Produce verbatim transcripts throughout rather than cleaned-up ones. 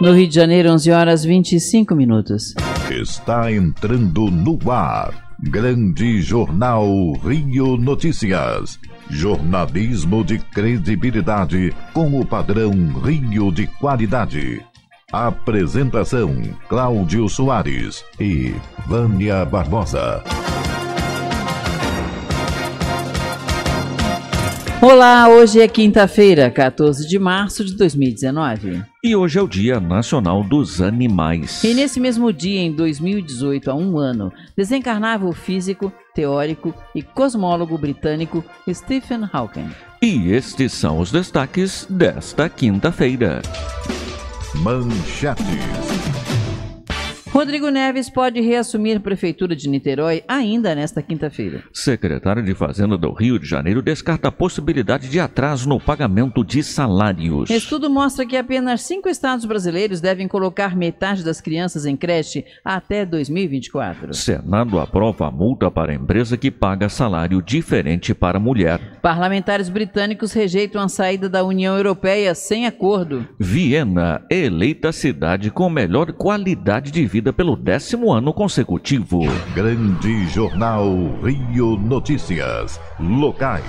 No Rio de Janeiro, onze horas e vinte e cinco minutos. Está entrando no ar. Grande Jornal Rio Notícias. Jornalismo de credibilidade com o padrão Rio de qualidade. Apresentação: Cláudio Soares e Vânia Barbosa. Olá, hoje é quinta-feira, quatorze de março de dois mil e dezenove. E hoje é o Dia Nacional dos Animais. E nesse mesmo dia, em dois mil e dezoito, há um ano, desencarnava o físico, teórico e cosmólogo britânico Stephen Hawking. E estes são os destaques desta quinta-feira. Manchetes. Rodrigo Neves pode reassumir Prefeitura de Niterói ainda nesta quinta-feira. Secretário de Fazenda do Rio de Janeiro descarta a possibilidade de atraso no pagamento de salários. Estudo mostra que apenas cinco estados brasileiros devem colocar metade das crianças em creche até dois mil e vinte e quatro. Senado aprova a multa para a empresa que paga salário diferente para mulher. Parlamentares britânicos rejeitam a saída da União Europeia sem acordo. Viena, eleita cidade com melhor qualidade de vida pelo décimo ano consecutivo. Grande Jornal Rio Notícias. Locais.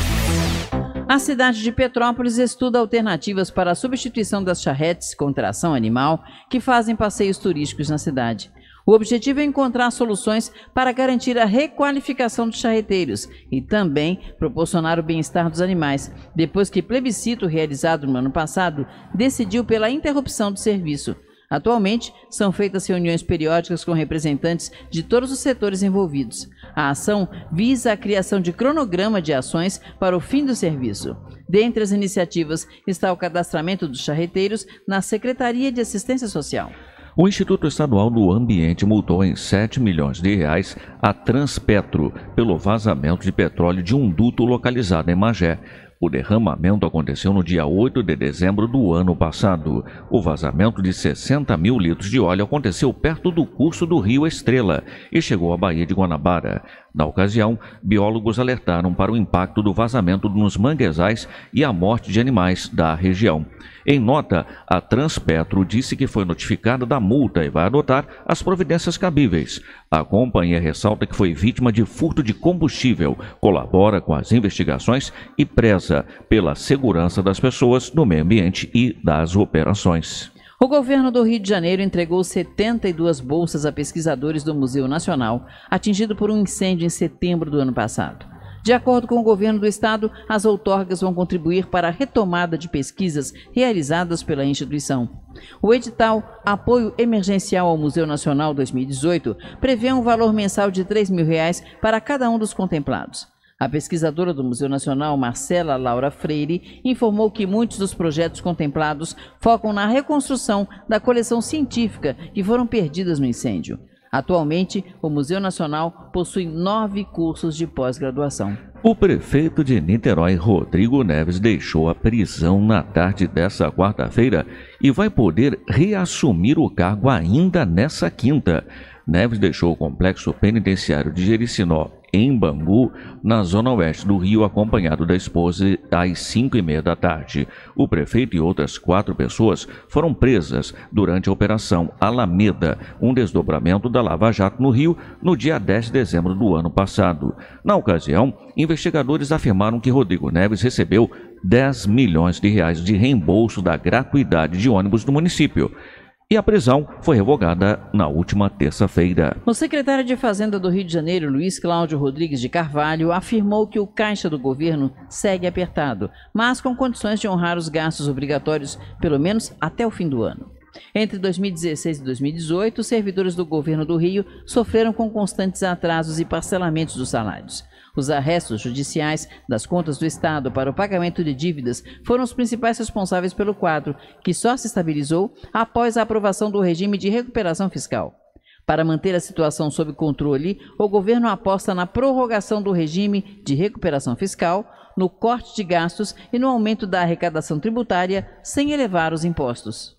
A cidade de Petrópolis estuda alternativas para a substituição das charretes com tração animal que fazem passeios turísticos na cidade. O objetivo é encontrar soluções para garantir a requalificação dos charreteiros e também proporcionar o bem-estar dos animais, depois que plebiscito realizado no ano passado decidiu pela interrupção do serviço. Atualmente, são feitas reuniões periódicas com representantes de todos os setores envolvidos. A ação visa a criação de cronograma de ações para o fim do serviço. Dentre as iniciativas está o cadastramento dos charreteiros na Secretaria de Assistência Social. O Instituto Estadual do Ambiente multou em sete milhões de reais a Transpetro pelo vazamento de petróleo de um duto localizado em Magé. O derramamento aconteceu no dia oito de dezembro do ano passado. O vazamento de sessenta mil litros de óleo aconteceu perto do curso do Rio Estrela e chegou à Baía de Guanabara. Na ocasião, biólogos alertaram para o impacto do vazamento nos manguezais e a morte de animais da região. Em nota, a Transpetro disse que foi notificada da multa e vai adotar as providências cabíveis. A companhia ressalta que foi vítima de furto de combustível, colabora com as investigações e preza pela segurança das pessoas, do meio ambiente e das operações. O governo do Rio de Janeiro entregou setenta e duas bolsas a pesquisadores do Museu Nacional, atingido por um incêndio em setembro do ano passado. De acordo com o governo do estado, as outorgas vão contribuir para a retomada de pesquisas realizadas pela instituição. O edital Apoio Emergencial ao Museu Nacional dois mil e dezoito prevê um valor mensal de três mil reais para cada um dos contemplados. A pesquisadora do Museu Nacional, Marcela Laura Freire, informou que muitos dos projetos contemplados focam na reconstrução da coleção científica que foram perdidas no incêndio. Atualmente, o Museu Nacional possui nove cursos de pós-graduação. O prefeito de Niterói, Rodrigo Neves, deixou a prisão na tarde desta quarta-feira e vai poder reassumir o cargo ainda nessa quinta. Neves deixou o complexo penitenciário de Jericinó, em Bangu, na zona oeste do Rio, acompanhado da esposa, às cinco e meia da tarde. O prefeito e outras quatro pessoas foram presas durante a Operação Alameda, um desdobramento da Lava Jato no Rio, no dia dez de dezembro do ano passado. Na ocasião, investigadores afirmaram que Rodrigo Neves recebeu dez milhões de reais de reembolso da gratuidade de ônibus do município. E a prisão foi revogada na última terça-feira. O secretário de Fazenda do Rio de Janeiro, Luiz Cláudio Rodrigues de Carvalho, afirmou que o caixa do governo segue apertado, mas com condições de honrar os gastos obrigatórios, pelo menos até o fim do ano. Entre dois mil e dezesseis e dois mil e dezoito, os servidores do governo do Rio sofreram com constantes atrasos e parcelamentos dos salários. Os arrestos judiciais das contas do Estado para o pagamento de dívidas foram os principais responsáveis pelo quadro, que só se estabilizou após a aprovação do regime de recuperação fiscal. Para manter a situação sob controle, o governo aposta na prorrogação do regime de recuperação fiscal, no corte de gastos e no aumento da arrecadação tributária sem elevar os impostos.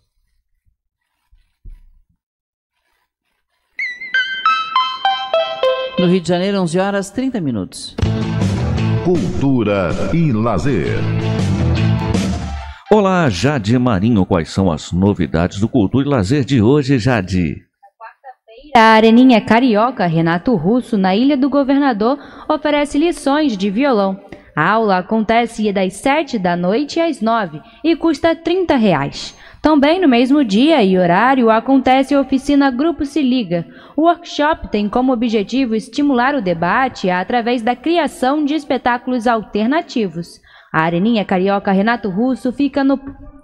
No Rio de Janeiro, onze horas e trinta minutos. Cultura e lazer. Olá, Jade Marinho, quais são as novidades do Cultura e Lazer de hoje, Jade? A Areninha Carioca Renato Russo, na Ilha do Governador, oferece lições de violão. A aula acontece das sete da noite às nove e custa trinta reais. Também no mesmo dia e horário acontece a oficina Grupo Se Liga. O workshop tem como objetivo estimular o debate através da criação de espetáculos alternativos. A Areninha Carioca Renato Russo fica no...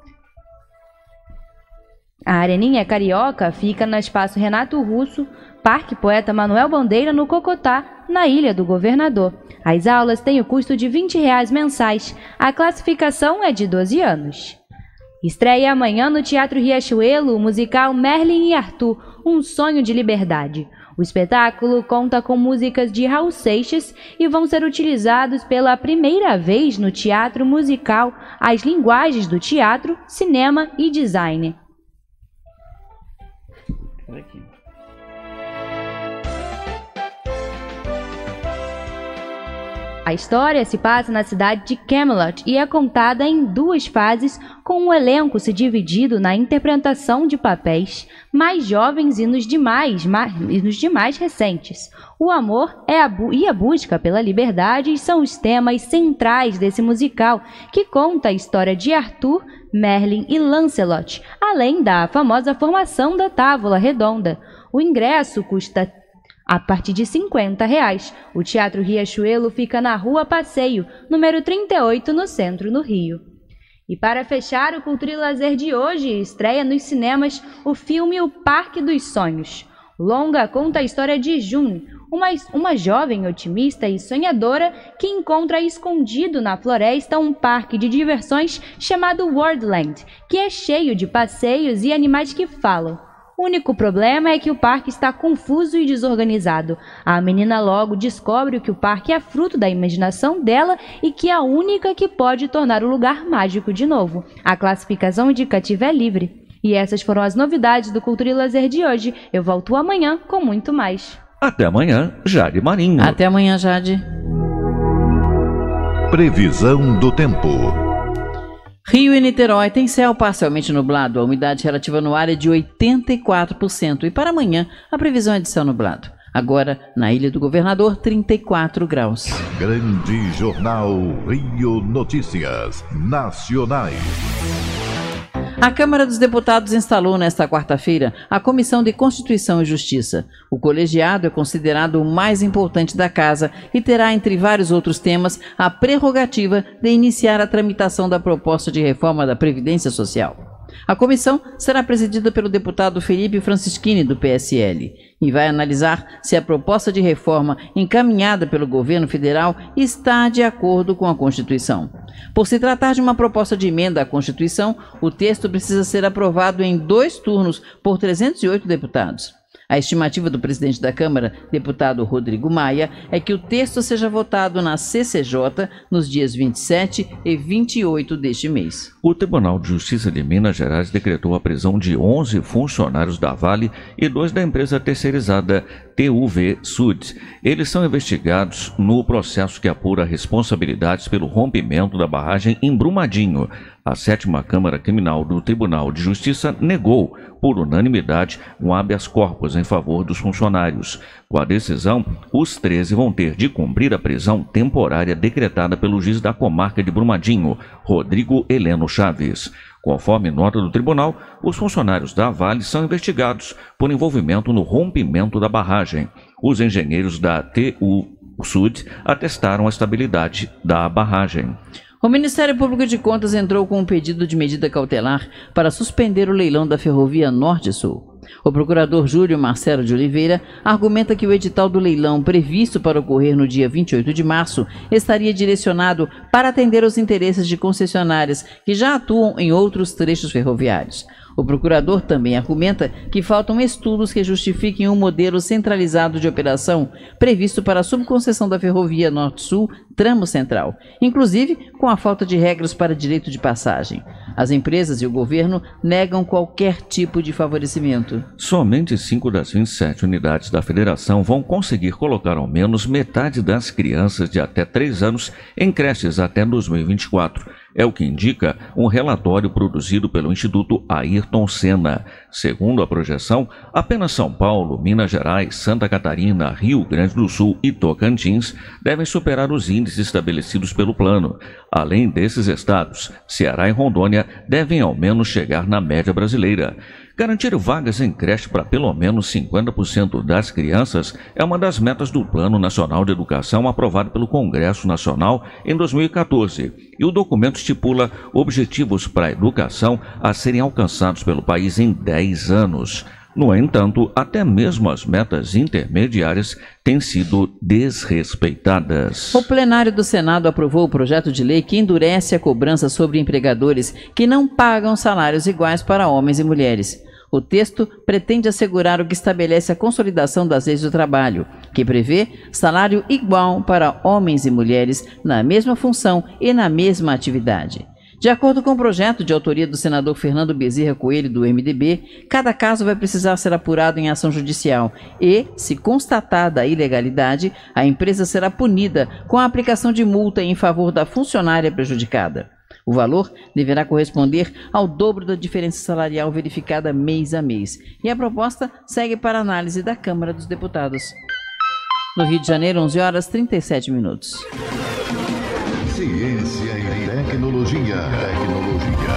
A Areninha Carioca fica no Espaço Renato Russo, Parque Poeta Manuel Bandeira, no Cocotá, na Ilha do Governador. As aulas têm o custo de vinte reais mensais. A classificação é de doze anos. Estreia amanhã no Teatro Riachuelo o musical Merlin e Arthur, Um Sonho de Liberdade. O espetáculo conta com músicas de Raul Seixas e vão ser utilizados pela primeira vez no teatro musical as linguagens do teatro, cinema e design. A história se passa na cidade de Camelot e é contada em duas fases, com o elenco se dividido na interpretação de papéis mais jovens e nos demais, e nos demais recentes. O amor é a e a busca pela liberdade são os temas centrais desse musical, que conta a história de Arthur, Merlin e Lancelot, além da famosa formação da Távola Redonda. O ingresso custa a partir de cinquenta reais. O Teatro Riachuelo fica na Rua Passeio, número trinta e oito, no centro, no Rio. E para fechar o Cultura e Lazer de hoje, estreia nos cinemas o filme O Parque dos Sonhos. O longa conta a história de June, uma, uma jovem otimista e sonhadora que encontra escondido na floresta um parque de diversões chamado Wordland, que é cheio de passeios e animais que falam. O único problema é que o parque está confuso e desorganizado. A menina logo descobre que o parque é fruto da imaginação dela e que é a única que pode tornar o lugar mágico de novo. A classificação indicativa é livre. E essas foram as novidades do Cultura e Lazer de hoje. Eu volto amanhã com muito mais. Até amanhã, Jade Marinho. Até amanhã, Jade. Previsão do tempo. Rio e Niterói tem céu parcialmente nublado. A umidade relativa no ar é de oitenta e quatro por cento. E para amanhã, a previsão é de céu nublado. Agora, na Ilha do Governador, trinta e quatro graus. Grande Jornal Rio Notícias Nacionais. A Câmara dos Deputados instalou nesta quarta-feira a Comissão de Constituição e Justiça. O colegiado é considerado o mais importante da casa e terá, entre vários outros temas, a prerrogativa de iniciar a tramitação da proposta de reforma da Previdência Social. A comissão será presidida pelo deputado Felipe Francischini, do P S L, e vai analisar se a proposta de reforma encaminhada pelo governo federal está de acordo com a Constituição. Por se tratar de uma proposta de emenda à Constituição, o texto precisa ser aprovado em dois turnos por trezentos e oito deputados. A estimativa do presidente da Câmara, deputado Rodrigo Maia, é que o texto seja votado na C C J nos dias vinte e sete e vinte e oito deste mês. O Tribunal de Justiça de Minas Gerais decretou a prisão de onze funcionários da Vale e dois da empresa terceirizada T U V Sud. Eles são investigados no processo que apura responsabilidades pelo rompimento da barragem em Brumadinho. A sétima Câmara Criminal do Tribunal de Justiça negou, por unanimidade, um habeas corpus em favor dos funcionários. Com a decisão, os treze vão ter de cumprir a prisão temporária decretada pelo juiz da comarca de Brumadinho, Rodrigo Heleno Chaves. Conforme nota do tribunal, os funcionários da Vale são investigados por envolvimento no rompimento da barragem. Os engenheiros da T U Sud atestaram a estabilidade da barragem. O Ministério Público de Contas entrou com um pedido de medida cautelar para suspender o leilão da Ferrovia Norte-Sul. O procurador Júlio Marcelo de Oliveira argumenta que o edital do leilão previsto para ocorrer no dia vinte e oito de março estaria direcionado para atender os interesses de concessionárias que já atuam em outros trechos ferroviários. O procurador também argumenta que faltam estudos que justifiquem um modelo centralizado de operação previsto para a subconcessão da Ferrovia Norte-Sul Tramo Central, inclusive com a falta de regras para direito de passagem. As empresas e o governo negam qualquer tipo de favorecimento. Somente cinco das vinte e sete unidades da federação vão conseguir colocar ao menos metade das crianças de até três anos em creches até dois mil e vinte e quatro. É o que indica um relatório produzido pelo Instituto Ayrton Senna. Segundo a projeção, apenas São Paulo, Minas Gerais, Santa Catarina, Rio Grande do Sul e Tocantins devem superar os índices estabelecidos pelo plano. Além desses estados, Ceará e Rondônia devem ao menos chegar na média brasileira. Garantir vagas em creche para pelo menos cinquenta por cento das crianças é uma das metas do Plano Nacional de Educação aprovado pelo Congresso Nacional em dois mil e quatorze. E o documento estipula objetivos para a educação a serem alcançados pelo país em dez anos. No entanto, até mesmo as metas intermediárias têm sido desrespeitadas. O plenário do Senado aprovou o projeto de lei que endurece a cobrança sobre empregadores que não pagam salários iguais para homens e mulheres. O texto pretende assegurar o que estabelece a consolidação das leis do trabalho, que prevê salário igual para homens e mulheres na mesma função e na mesma atividade. De acordo com o projeto de autoria do senador Fernando Bezerra Coelho, do M D B, cada caso vai precisar ser apurado em ação judicial e, se constatada a ilegalidade, a empresa será punida com a aplicação de multa em favor da funcionária prejudicada. O valor deverá corresponder ao dobro da diferença salarial verificada mês a mês. E a proposta segue para análise da Câmara dos Deputados. No Rio de Janeiro, onze horas e trinta e sete minutos. Ciência e tecnologia. Tecnologia.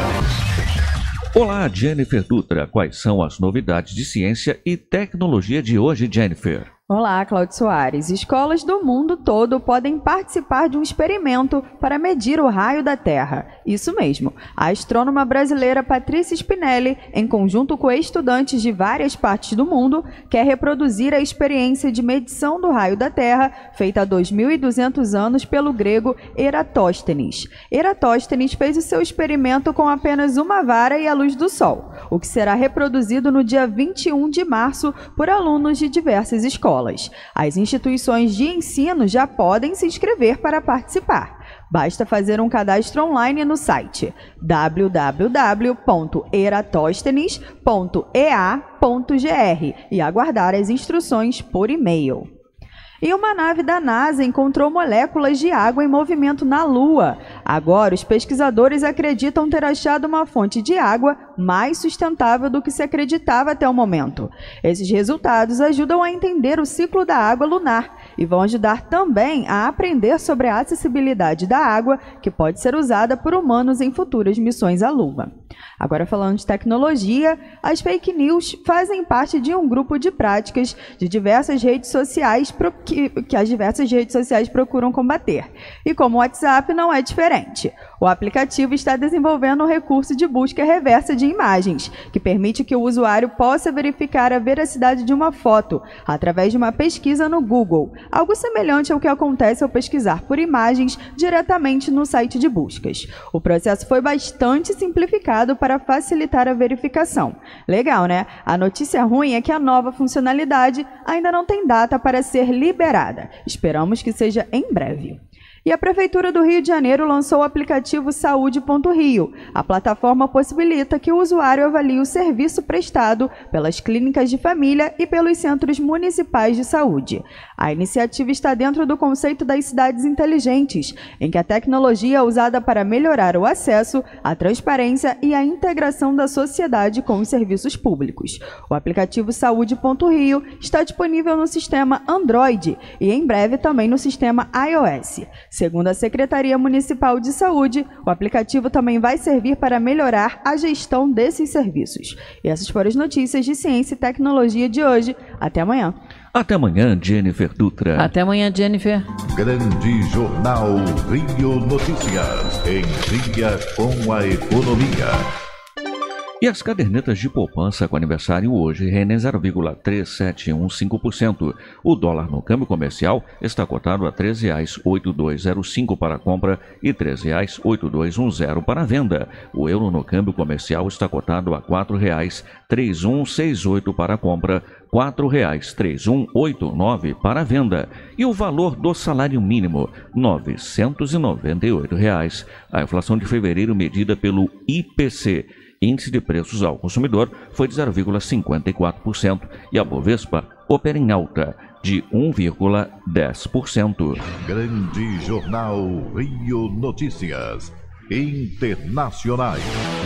Olá, Jennifer Dutra. Quais são as novidades de ciência e tecnologia de hoje, Jennifer? Olá, Cláudio Soares. Escolas do mundo todo podem participar de um experimento para medir o raio da Terra. Isso mesmo. A astrônoma brasileira Patrícia Spinelli, em conjunto com estudantes de várias partes do mundo, quer reproduzir a experiência de medição do raio da Terra feita há dois mil e duzentos anos pelo grego Eratóstenes. Eratóstenes fez o seu experimento com apenas uma vara e a luz do Sol, o que será reproduzido no dia vinte e um de março por alunos de diversas escolas. As instituições de ensino já podem se inscrever para participar. Basta fazer um cadastro online no site w w w ponto eratóstenes ponto e a ponto g r e aguardar as instruções por e-mail. E uma nave da NASA encontrou moléculas de água em movimento na Lua. Agora, os pesquisadores acreditam ter achado uma fonte de água mais sustentável do que se acreditava até o momento. Esses resultados ajudam a entender o ciclo da água lunar e vão ajudar também a aprender sobre a acessibilidade da água, que pode ser usada por humanos em futuras missões à Lua. Agora, falando de tecnologia, as fake news fazem parte de um grupo de práticas de diversas redes sociais que, que as diversas redes sociais procuram combater. E como o WhatsApp não é diferente. O aplicativo está desenvolvendo um recurso de busca reversa de imagens, que permite que o usuário possa verificar a veracidade de uma foto através de uma pesquisa no Google, algo semelhante ao que acontece ao pesquisar por imagens diretamente no site de buscas. O processo foi bastante simplificado para facilitar a verificação. Legal, né? A notícia ruim é que a nova funcionalidade ainda não tem data para ser liberada. Esperamos que seja em breve. E a Prefeitura do Rio de Janeiro lançou o aplicativo Saúde ponto Rio. A plataforma possibilita que o usuário avalie o serviço prestado pelas clínicas de família e pelos centros municipais de saúde. A iniciativa está dentro do conceito das cidades inteligentes, em que a tecnologia é usada para melhorar o acesso, a transparência e a integração da sociedade com os serviços públicos. O aplicativo Saúde ponto Rio está disponível no sistema Android e em breve também no sistema iOS. Segundo a Secretaria Municipal de Saúde, o aplicativo também vai servir para melhorar a gestão desses serviços. E essas foram as notícias de ciência e tecnologia de hoje. Até amanhã. Até amanhã, Jennifer Dutra. Até amanhã, Jennifer. Grande Jornal Rio Notícias. Em dia com a economia. E as cadernetas de poupança com aniversário hoje rendem zero vírgula três sete um cinco por cento. O dólar no câmbio comercial está cotado a treze reais oitenta e dois zero cinco para a compra e treze reais oitenta e dois dez para a venda. O euro no câmbio comercial está cotado a quatro reais trinta e um sessenta e oito para a compra, quatro reais trinta e um oitenta e nove para a venda. E o valor do salário mínimo, novecentos e noventa e oito reais. A inflação de fevereiro medida pelo I P C, Índice de Preços ao Consumidor, foi de zero vírgula cinquenta e quatro por cento e a Bovespa opera em alta de um vírgula dez por cento. Grande Jornal Rio Notícias. Internacionais.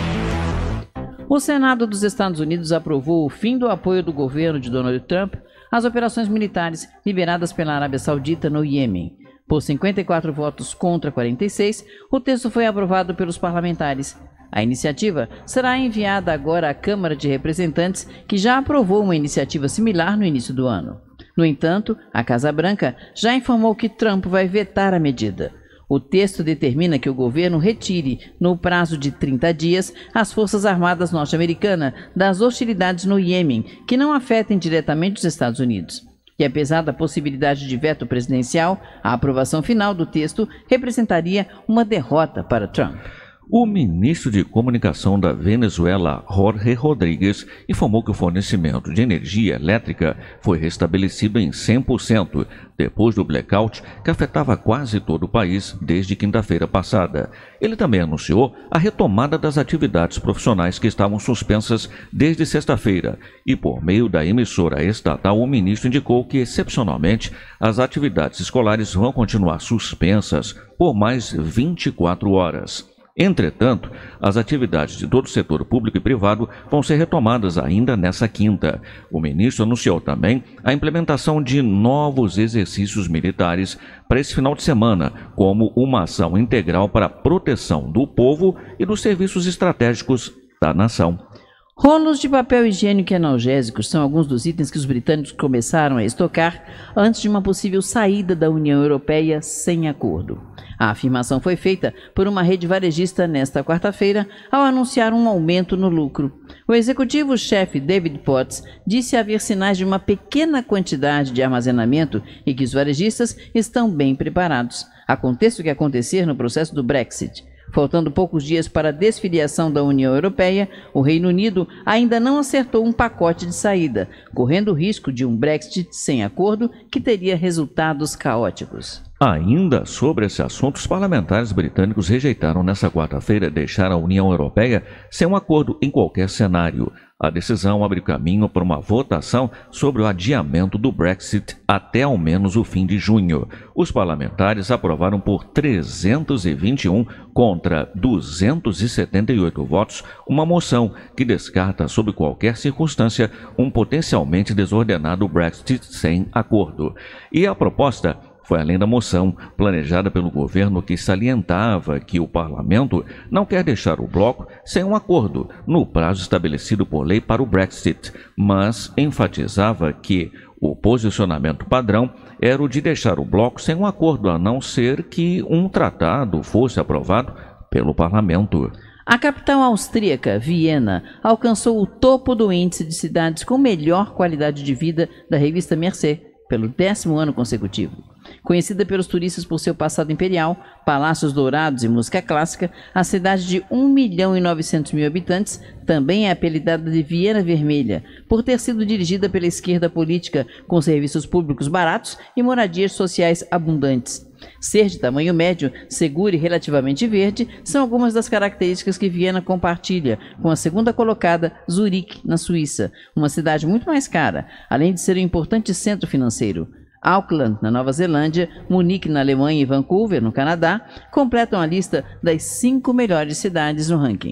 O Senado dos Estados Unidos aprovou o fim do apoio do governo de Donald Trump às operações militares liberadas pela Arábia Saudita no Iêmen. Por cinquenta e quatro votos contra quarenta e seis, o texto foi aprovado pelos parlamentares. A iniciativa será enviada agora à Câmara de Representantes, que já aprovou uma iniciativa similar no início do ano. No entanto, a Casa Branca já informou que Trump vai vetar a medida. O texto determina que o governo retire, no prazo de trinta dias, as Forças Armadas norte-americanas das hostilidades no Iêmen, que não afetem diretamente os Estados Unidos. E apesar da possibilidade de veto presidencial, a aprovação final do texto representaria uma derrota para Trump. O ministro de Comunicação da Venezuela, Jorge Rodríguez, informou que o fornecimento de energia elétrica foi restabelecido em cem por cento, depois do blackout que afetava quase todo o país desde quinta-feira passada. Ele também anunciou a retomada das atividades profissionais que estavam suspensas desde sexta-feira e, por meio da emissora estatal, o ministro indicou que, excepcionalmente, as atividades escolares vão continuar suspensas por mais vinte e quatro horas. Entretanto, as atividades de todo o setor público e privado vão ser retomadas ainda nessa quinta. O ministro anunciou também a implementação de novos exercícios militares para esse final de semana, como uma ação integral para a proteção do povo e dos serviços estratégicos da nação. Rolos de papel higiênico e analgésicos são alguns dos itens que os britânicos começaram a estocar antes de uma possível saída da União Europeia sem acordo. A afirmação foi feita por uma rede varejista nesta quarta-feira ao anunciar um aumento no lucro. O executivo-chefe David Potts disse haver sinais de uma pequena quantidade de armazenamento e que os varejistas estão bem preparados. Aconteça o que acontecer no processo do Brexit. Faltando poucos dias para a desfiliação da União Europeia, o Reino Unido ainda não acertou um pacote de saída, correndo o risco de um Brexit sem acordo que teria resultados caóticos. Ainda sobre esse assunto, os parlamentares britânicos rejeitaram nesta quarta-feira deixar a União Europeia sem um acordo em qualquer cenário. A decisão abre caminho para uma votação sobre o adiamento do Brexit até ao menos o fim de junho. Os parlamentares aprovaram por trezentos e vinte e um contra duzentos e setenta e oito votos uma moção que descarta sob qualquer circunstância um potencialmente desordenado Brexit sem acordo. E a proposta foi além da moção planejada pelo governo, que salientava que o parlamento não quer deixar o bloco sem um acordo no prazo estabelecido por lei para o Brexit, mas enfatizava que o posicionamento padrão era o de deixar o bloco sem um acordo, a não ser que um tratado fosse aprovado pelo parlamento. A capital austríaca, Viena, alcançou o topo do índice de cidades com melhor qualidade de vida da revista Mercer pelo décimo ano consecutivo. Conhecida pelos turistas por seu passado imperial, palácios dourados e música clássica, a cidade de um milhão e novecentos mil habitantes também é apelidada de Viena Vermelha, por ter sido dirigida pela esquerda política, com serviços públicos baratos e moradias sociais abundantes. Ser de tamanho médio, seguro e relativamente verde são algumas das características que Viena compartilha com a segunda colocada, Zurique, na Suíça, uma cidade muito mais cara, além de ser um importante centro financeiro. Auckland, na Nova Zelândia, Munique, na Alemanha e Vancouver, no Canadá, completam a lista das cinco melhores cidades no ranking.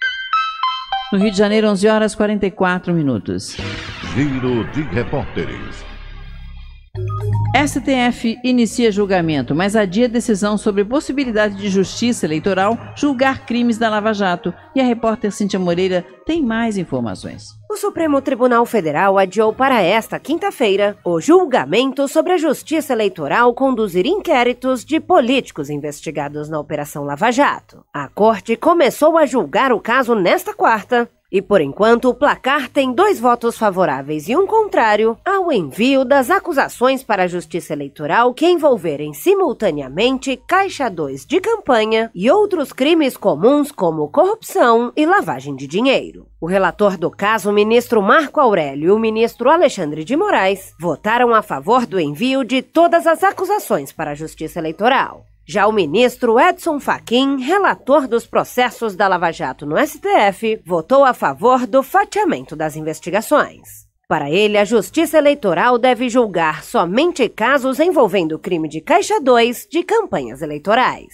No Rio de Janeiro, onze horas e quarenta e quatro minutos. Giro de repórteres. S T F inicia julgamento, mas adia decisão sobre possibilidade de Justiça Eleitoral julgar crimes da Lava Jato. E a repórter Cíntia Moreira tem mais informações. O Supremo Tribunal Federal adiou para esta quinta-feira o julgamento sobre a Justiça Eleitoral conduzir inquéritos de políticos investigados na Operação Lava Jato. A corte começou a julgar o caso nesta quarta. E, por enquanto, o placar tem dois votos favoráveis e um contrário ao envio das acusações para a Justiça Eleitoral que envolverem simultaneamente Caixa dois de campanha e outros crimes comuns como corrupção e lavagem de dinheiro. O relator do caso, o ministro Marco Aurélio, e o ministro Alexandre de Moraes votaram a favor do envio de todas as acusações para a Justiça Eleitoral. Já o ministro Edson Fachin, relator dos processos da Lava Jato no S T F, votou a favor do fatiamento das investigações. Para ele, a Justiça Eleitoral deve julgar somente casos envolvendo o crime de Caixa dois de campanhas eleitorais.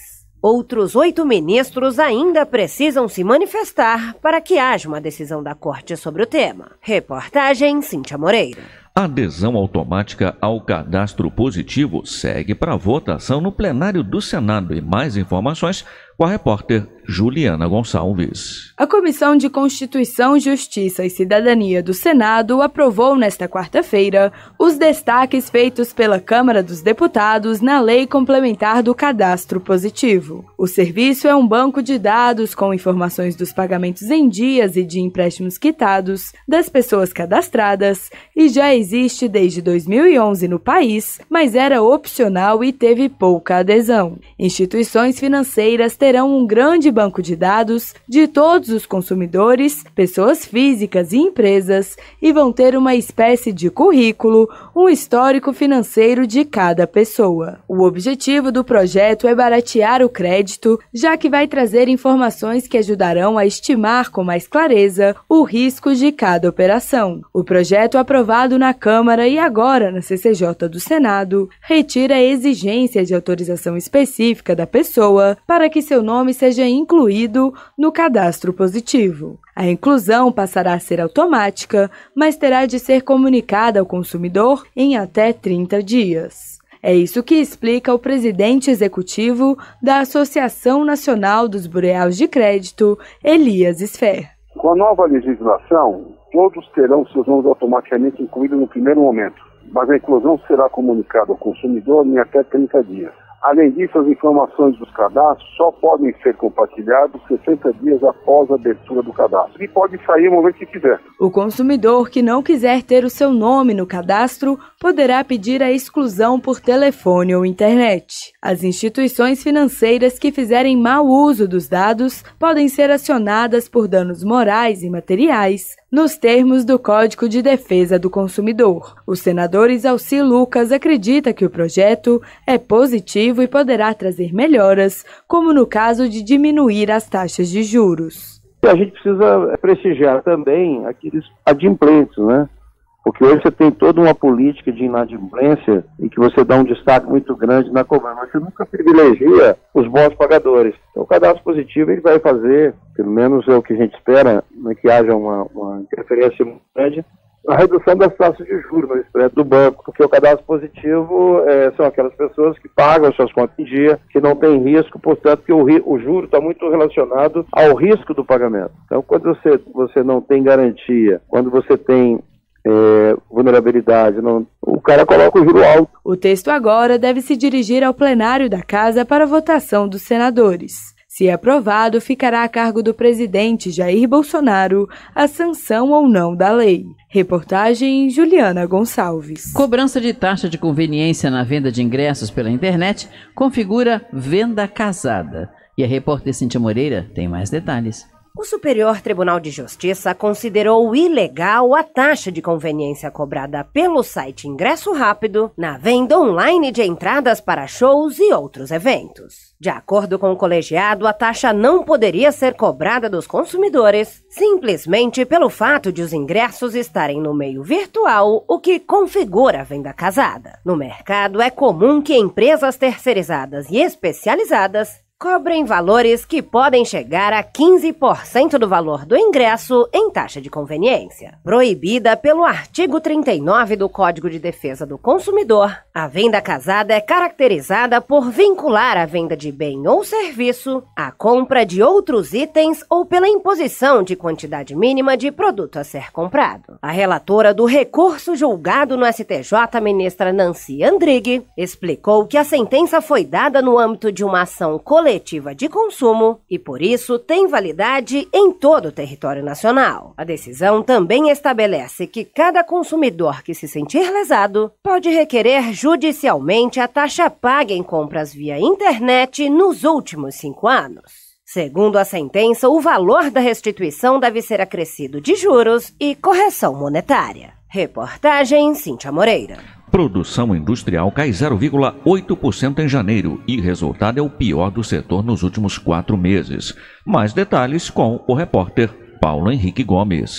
Outros oito ministros ainda precisam se manifestar para que haja uma decisão da Corte sobre o tema. Reportagem Cíntia Moreira. A adesão automática ao cadastro positivo segue para votação no plenário do Senado. E mais informações com a repórter Juliana Gonçalves. A Comissão de Constituição, Justiça e Cidadania do Senado aprovou nesta quarta-feira os destaques feitos pela Câmara dos Deputados na Lei Complementar do Cadastro Positivo. O serviço é um banco de dados com informações dos pagamentos em dias e de empréstimos quitados das pessoas cadastradas e já existe desde dois mil e onze no país, mas era opcional e teve pouca adesão. Instituições financeiras terão um grande banco de dados de todos os consumidores, pessoas físicas e empresas, e vão ter uma espécie de currículo, um histórico financeiro de cada pessoa. O objetivo do projeto é baratear o crédito, já que vai trazer informações que ajudarão a estimar com mais clareza o risco de cada operação. O projeto aprovado na Câmara e agora na C C J do Senado retira a exigência de autorização específica da pessoa para que seu nome seja incluído no cadastro positivo. A inclusão passará a ser automática, mas terá de ser comunicada ao consumidor em até trinta dias. É isso que explica o presidente executivo da Associação Nacional dos Bureaus de Crédito, Elias Sfer. Com a nova legislação, todos terão seus nomes automaticamente incluídos no primeiro momento, mas a inclusão será comunicada ao consumidor em até trinta dias. Além disso, as informações dos cadastros só podem ser compartilhadas sessenta dias após a abertura do cadastro e pode sair no momento que quiser. O consumidor que não quiser ter o seu nome no cadastro poderá pedir a exclusão por telefone ou internet. As instituições financeiras que fizerem mau uso dos dados podem ser acionadas por danos morais e materiais, nos termos do Código de Defesa do Consumidor. O senador Isalci Lucas acredita que o projeto é positivo e poderá trazer melhoras, como no caso de diminuir as taxas de juros. A gente precisa prestigiar também aqueles adimplentes, né? Porque hoje você tem toda uma política de inadimplência e que você dá um destaque muito grande na cobrança, mas você nunca privilegia os bons pagadores. Então o cadastro positivo ele vai fazer, pelo menos é o que a gente espera, né, que haja uma, uma interferência muito grande, a redução das taxas de juros no spread do banco, porque o cadastro positivo é, são aquelas pessoas que pagam as suas contas em dia, que não tem risco, portanto que o, o juro está muito relacionado ao risco do pagamento. Então quando você, você não tem garantia, quando você tem É, vulnerabilidade, não, o cara coloca o juro alto. O texto agora deve se dirigir ao plenário da Casa para votação dos senadores. Se aprovado, ficará a cargo do presidente Jair Bolsonaro a sanção ou não da lei. Reportagem Juliana Gonçalves. Cobrança de taxa de conveniência na venda de ingressos pela internet configura venda casada. E a repórter Cíntia Moreira tem mais detalhes. O Superior Tribunal de Justiça considerou ilegal a taxa de conveniência cobrada pelo site Ingresso Rápido na venda online de entradas para shows e outros eventos. De acordo com o colegiado, a taxa não poderia ser cobrada dos consumidores simplesmente pelo fato de os ingressos estarem no meio virtual, o que configura a venda casada. No mercado, é comum que empresas terceirizadas e especializadas cobrem valores que podem chegar a quinze por cento do valor do ingresso em taxa de conveniência. Proibida pelo artigo trinta e nove do Código de Defesa do Consumidor, a venda casada é caracterizada por vincular a venda de bem ou serviço à compra de outros itens ou pela imposição de quantidade mínima de produto a ser comprado. A relatora do recurso julgado no S T J, ministra Nancy Andrighi, explicou que a sentença foi dada no âmbito de uma ação coletiva de consumo e, por isso, tem validade em todo o território nacional. A decisão também estabelece que cada consumidor que se sentir lesado pode requerer judicialmente a taxa paga em compras via internet nos últimos cinco anos. Segundo a sentença, o valor da restituição deve ser acrescido de juros e correção monetária. Reportagem Cíntia Moreira. Produção industrial cai zero vírgula oito por cento em janeiro e resultado é o pior do setor nos últimos quatro meses. Mais detalhes com o repórter Paulo Henrique Gomes.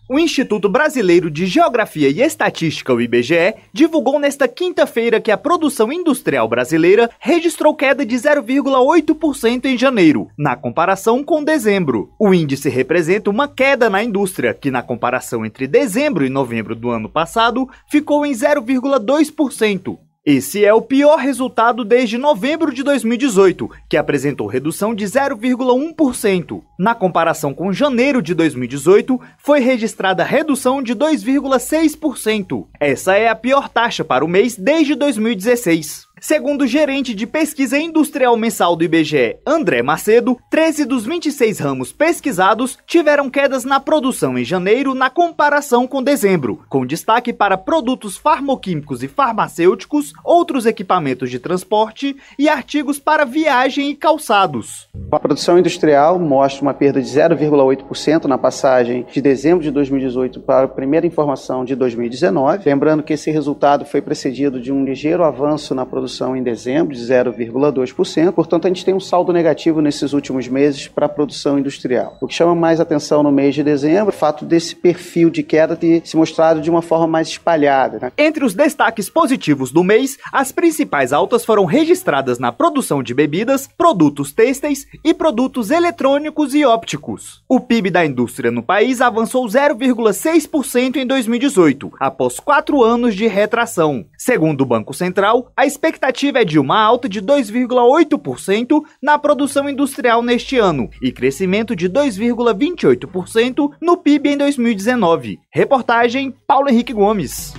O Instituto Brasileiro de Geografia e Estatística, o I B G E, divulgou nesta quinta-feira que a produção industrial brasileira registrou queda de zero vírgula oito por cento em janeiro, na comparação com dezembro. O índice representa uma queda na indústria, que na comparação entre dezembro e novembro do ano passado, ficou em zero vírgula dois por cento. Esse é o pior resultado desde novembro de dois mil e dezoito, que apresentou redução de zero vírgula um por cento. Na comparação com janeiro de dois mil e dezoito, foi registrada redução de dois vírgula seis por cento. Essa é a pior taxa para o mês desde dois mil e dezesseis. Segundo o gerente de pesquisa industrial mensal do I B G E, André Macedo, treze dos vinte e seis ramos pesquisados tiveram quedas na produção em janeiro na comparação com dezembro, com destaque para produtos farmoquímicos e farmacêuticos, outros equipamentos de transporte e artigos para viagem e calçados. A produção industrial mostra uma perda de zero vírgula oito por cento na passagem de dezembro de dois mil e dezoito para a primeira informação de dois mil e dezenove, lembrando que esse resultado foi precedido de um ligeiro avanço na produção em dezembro de zero vírgula dois por cento, portanto a gente tem um saldo negativo nesses últimos meses para a produção industrial. O que chama mais atenção no mês de dezembro é o fato desse perfil de queda ter se mostrado de uma forma mais espalhada, né? Entre os destaques positivos do mês, as principais altas foram registradas na produção de bebidas, produtos têxteis e produtos eletrônicos e ópticos. O P I B da indústria no país avançou zero vírgula seis por cento em dois mil e dezoito, após quatro anos de retração. Segundo o Banco Central, a expectativa A expectativa é de uma alta de dois vírgula oito por cento na produção industrial neste ano e crescimento de dois vírgula vinte e oito por cento no P I B em dois mil e dezenove. Reportagem Paulo Henrique Gomes.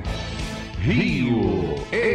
Rio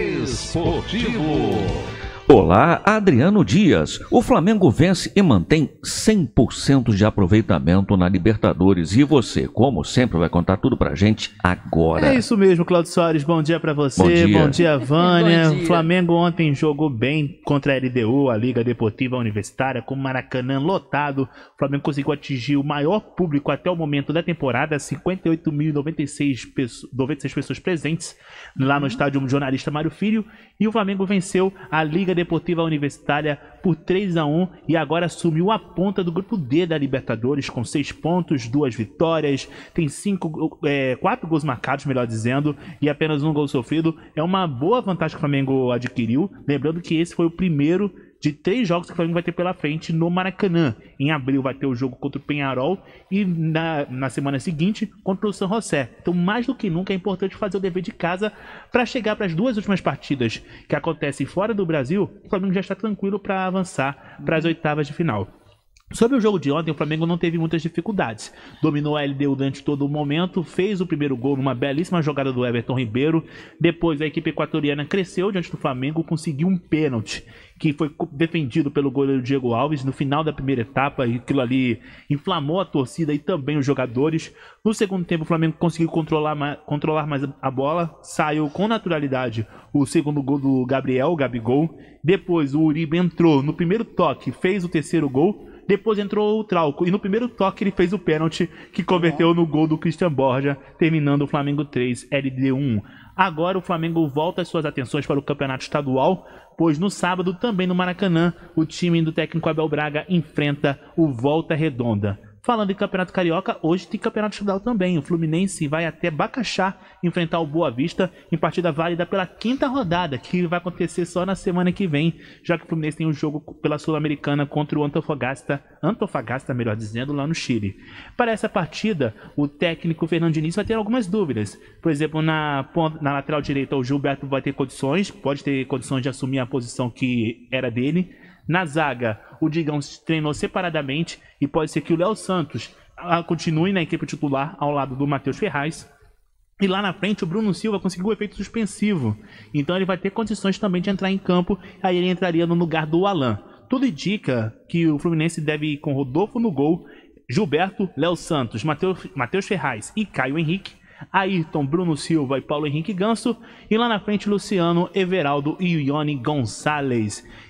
Esportivo. Olá, Adriano Dias. O Flamengo vence e mantém cem por cento de aproveitamento na Libertadores. E você, como sempre, vai contar tudo pra gente agora. É isso mesmo, Claudio Soares. Bom dia pra você. Bom dia, Bom dia Vânia. Bom dia. O Flamengo ontem jogou bem contra a L D U, a Liga Deportiva Universitária, com o Maracanã lotado. O Flamengo conseguiu atingir o maior público até o momento da temporada, cinquenta e oito mil e noventa e seis pessoas presentes lá no estádio Jornalista Mário Filho. E o Flamengo venceu a Liga Deportiva Universitária por três a um e agora assumiu a ponta do grupo D da Libertadores com seis pontos, duas vitórias, tem cinco, é, quatro gols marcados, melhor dizendo, e apenas um gol sofrido. É uma boa vantagem que o Flamengo adquiriu, lembrando que esse foi o primeiro de três jogos que o Flamengo vai ter pela frente no Maracanã. Em abril vai ter o jogo contra o Peñarol e na, na semana seguinte contra o San José. Então, mais do que nunca, é importante fazer o dever de casa para chegar para as duas últimas partidas que acontecem fora do Brasil. O Flamengo já está tranquilo para avançar para as oitavas de final. Sobre o jogo de ontem, o Flamengo não teve muitas dificuldades. Dominou a L D U durante todo o momento, fez o primeiro gol numa belíssima jogada do Everton Ribeiro. Depois a equipe equatoriana cresceu diante do Flamengo, conseguiu um pênalti que foi defendido pelo goleiro Diego Alves no final da primeira etapa, e aquilo ali inflamou a torcida e também os jogadores. No segundo tempo, o Flamengo conseguiu controlar mais, controlar mais a bola, saiu com naturalidade o segundo gol do Gabriel, o Gabigol. Depois o Uribe entrou no primeiro toque, fez o terceiro gol. Depois entrou o Trauco e no primeiro toque ele fez o pênalti que converteu no gol do Christian Borja, terminando o Flamengo três, L D U um. Agora o Flamengo volta as suas atenções para o campeonato estadual, pois no sábado, também no Maracanã, o time do técnico Abel Braga enfrenta o Volta Redonda. Falando em Campeonato Carioca, hoje tem Campeonato Estadual também. O Fluminense vai até Bacaxá enfrentar o Boa Vista em partida válida pela quinta rodada, que vai acontecer só na semana que vem, já que o Fluminense tem um jogo pela Sul-Americana contra o Antofagasta, Antofagasta, melhor dizendo, lá no Chile. Para essa partida, o técnico Fernando Diniz vai ter algumas dúvidas. Por exemplo, na, na lateral direita, o Gilberto vai ter condições, pode ter condições de assumir a posição que era dele. Na zaga, o Digão treinou separadamente e pode ser que o Léo Santos continue na equipe titular ao lado do Matheus Ferraz. E lá na frente o Bruno Silva conseguiu o efeito suspensivo, então ele vai ter condições também de entrar em campo, aí ele entraria no lugar do Alan. Tudo indica que o Fluminense deve ir com Rodolfo no gol, Gilberto, Léo Santos, Matheus, Matheus Ferraz e Caio Henrique, Ayrton, Bruno Silva e Paulo Henrique Ganso, e lá na frente Luciano, Everaldo e Ione Gonçalves.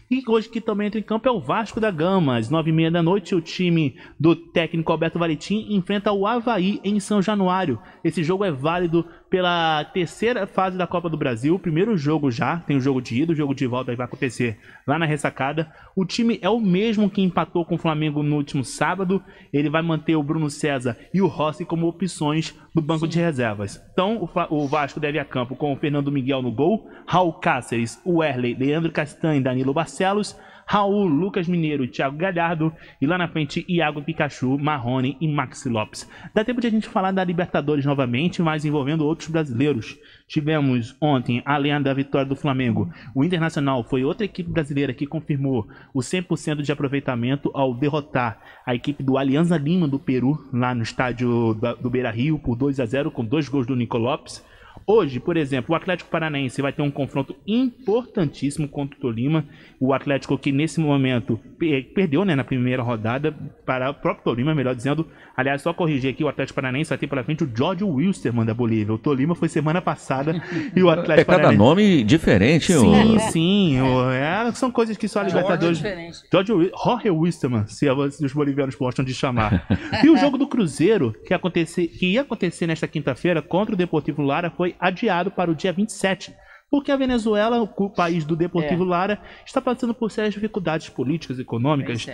E hoje que também entra em campo é o Vasco da Gama. Às nove e meia da noite, o time do técnico Alberto Valentim enfrenta o Avaí em São Januário. Esse jogo é válido pela terceira fase da Copa do Brasil. O primeiro jogo já, tem o jogo de ida, o jogo de volta vai acontecer lá na Ressacada. O time é o mesmo que empatou com o Flamengo no último sábado. Ele vai manter o Bruno César e o Rossi como opções do banco de reservas. Então, o Vasco deve ir a campo com o Fernando Miguel no gol, Raul Cáceres, Werley, Leandro Castanho e Danilo Barcelos, Raul, Lucas Mineiro e Thiago Galhardo, e lá na frente Iago Pikachu, Marrone e Maxi Lopes. Dá tempo de a gente falar da Libertadores novamente, mas envolvendo outros brasileiros. Tivemos ontem, além da vitória do Flamengo, o Internacional foi outra equipe brasileira que confirmou o cem por cento de aproveitamento ao derrotar a equipe do Alianza Lima do Peru, lá no estádio do Beira-Rio, por dois a zero, com dois gols do Nico Lopes. Hoje, por exemplo, o Atlético Paranaense vai ter um confronto importantíssimo contra o Tolima. O Atlético que nesse momento perdeu, né, na primeira rodada para o próprio Tolima, melhor dizendo. Aliás, só corrigir aqui, o Atlético Paranaense vai ter pela frente o George Wilstermann da Bolívia. O Tolima foi semana passada e o Atlético É cada Paranaense... nome diferente. Sim, o... sim. O... É, são coisas que só a Libertadores... George Jorge Wilstermann, se os bolivianos gostam de chamar. E o jogo do Cruzeiro, que, acontecer, que ia acontecer nesta quinta-feira contra o Deportivo Lara, foi adiado para o dia vinte e sete, porque a Venezuela, o país do Deportivo é. Lara, está passando por sérias dificuldades políticas e econômicas.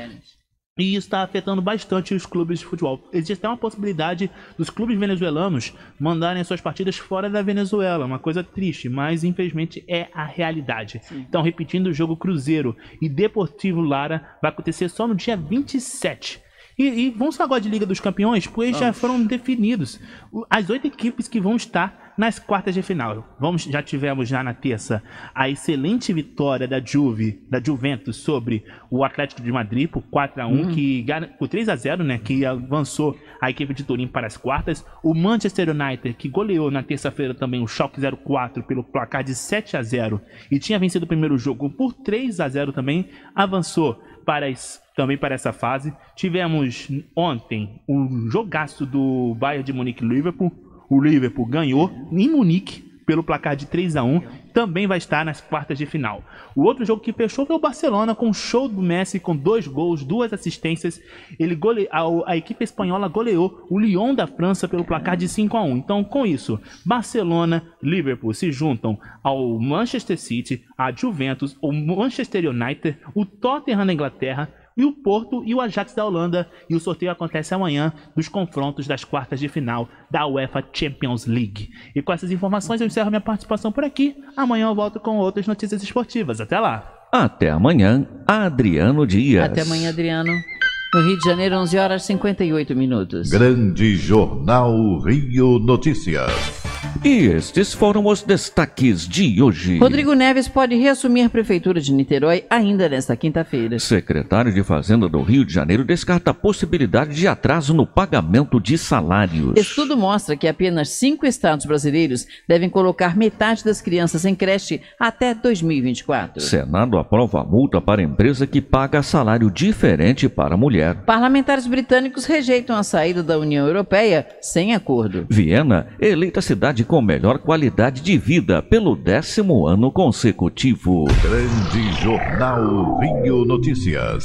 E isso está afetando bastante os clubes de futebol. Existe até uma possibilidade dos clubes venezuelanos mandarem as suas partidas fora da Venezuela. Uma coisa triste, mas infelizmente é a realidade. Sim. Então, repetindo, o jogo Cruzeiro e Deportivo Lara vai acontecer só no dia vinte e sete. E, e vamos falar agora de Liga dos Campeões, pois vamos. Já foram definidos as oito equipes que vão estar nas quartas de final. Vamos, já tivemos já na terça a excelente vitória da Juve, da Juventus sobre o Atlético de Madrid por quatro a um, hum. que, por três a zero, né, que avançou a equipe de Turim para as quartas. O Manchester United, que goleou na terça-feira também o Schalke zero quatro pelo placar de sete a zero e tinha vencido o primeiro jogo por três a zero também, avançou para as também para essa fase. Tivemos ontem o jogaço do Bayern de Munique e Liverpool. O Liverpool ganhou em Munique pelo placar de três a um. Também vai estar nas quartas de final. O outro jogo que fechou foi o Barcelona, com um show do Messi, com dois gols, duas assistências. Ele gole... a, a equipe espanhola goleou o Lyon da França pelo placar de cinco a um. Então, com isso, Barcelona e Liverpool se juntam ao Manchester City, a Juventus, o Manchester United, o Tottenham da Inglaterra, e o Porto e o Ajax da Holanda. E o sorteio acontece amanhã dos confrontos das quartas de final da UEFA Champions League. E com essas informações eu encerro minha participação por aqui. Amanhã eu volto com outras notícias esportivas. Até lá! Até amanhã, Adriano Dias. Até amanhã, Adriano. No Rio de Janeiro, onze horas e cinquenta e oito minutos. Grande Jornal Rio Notícias. E estes foram os destaques de hoje. Rodrigo Neves pode reassumir a Prefeitura de Niterói ainda nesta quinta-feira. Secretário de Fazenda do Rio de Janeiro descarta a possibilidade de atraso no pagamento de salários. Estudo mostra que apenas cinco estados brasileiros devem colocar metade das crianças em creche até dois mil e vinte e quatro. Senado aprova a multa para empresa que paga salário diferente para mulher. Parlamentares britânicos rejeitam a saída da União Europeia sem acordo. Viena, eleita cidade com melhor qualidade de vida pelo décimo ano consecutivo. Grande Jornal Rio Notícias.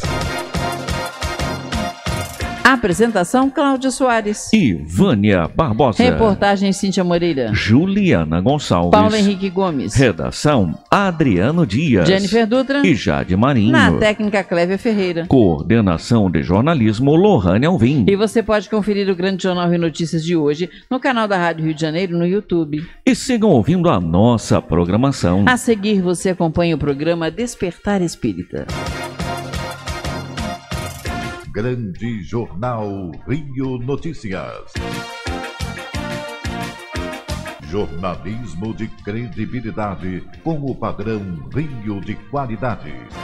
Apresentação, Cláudia Soares e Vânia Barbosa. Reportagem, Cíntia Moreira. Juliana Gonçalves. Paulo Henrique Gomes. Redação, Adriano Dias. Jennifer Dutra e Jade Marinho. Na técnica, Clévia Ferreira. Coordenação de jornalismo, Lohane Alvim. E você pode conferir o Grande Jornal Rio Notícias de hoje no canal da Rádio Rio de Janeiro no YouTube. E sigam ouvindo a nossa programação. A seguir, você acompanha o programa Despertar Espírita. Grande Jornal Rio Notícias. Jornalismo de credibilidade com o padrão Rio de qualidade.